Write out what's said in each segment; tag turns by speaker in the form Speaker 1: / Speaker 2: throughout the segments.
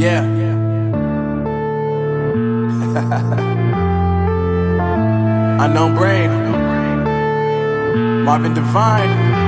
Speaker 1: Yeah. Unknown Brain, Marvin Divine.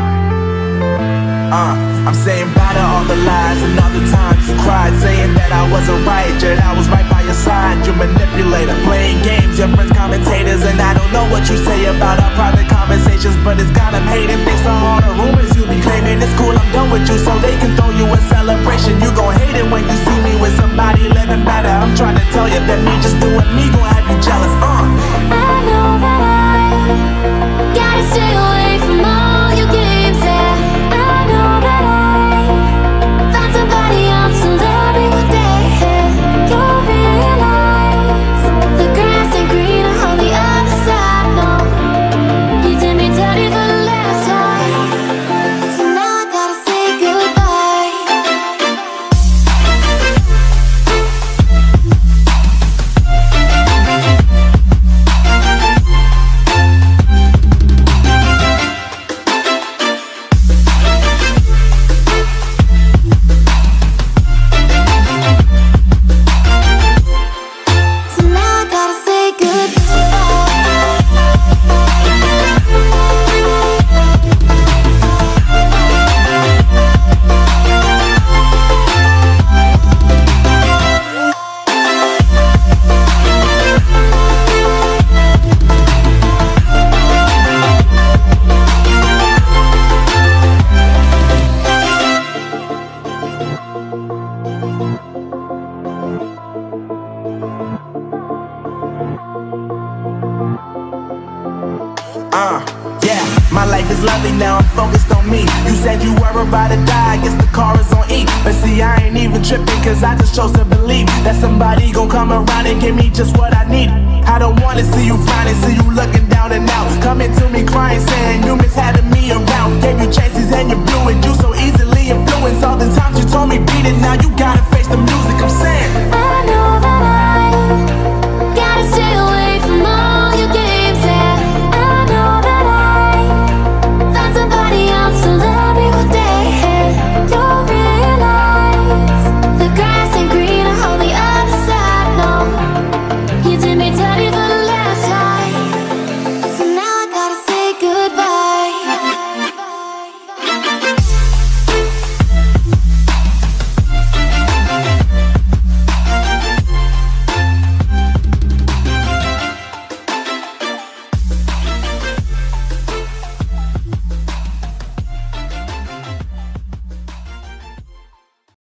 Speaker 1: I'm saying bye to all the lies and all the times you cried, saying that I wasn't right, yet I was right by your side. You manipulator, playing games, your friends commentators, and I don't know what you say about our private conversations, but it's got them hating. Thanks to all the rumors you be claiming. It's cool, I'm done with you, so they can throw you a celebration. You gon' hate it when you see me with somebody living better. I'm trying to tell you that me just doing me gon' have you jealous.
Speaker 2: I know that I gotta stay away from all your games, yeah. I know that I found somebody else to love me one day, yeah. You'll realize the grass ain't greener on the other side, no. You did me dirty for the last time, so now I gotta say goodbye.
Speaker 1: Yeah, my life is lovely now, I'm focused on me. You said you were about to die, I guess the car is on E. But see, I ain't even tripping, cause I just chose to believe that somebody gon' come around and give me just what I need. I don't wanna see you frowning, see you looking down and out, coming to me crying, saying you miss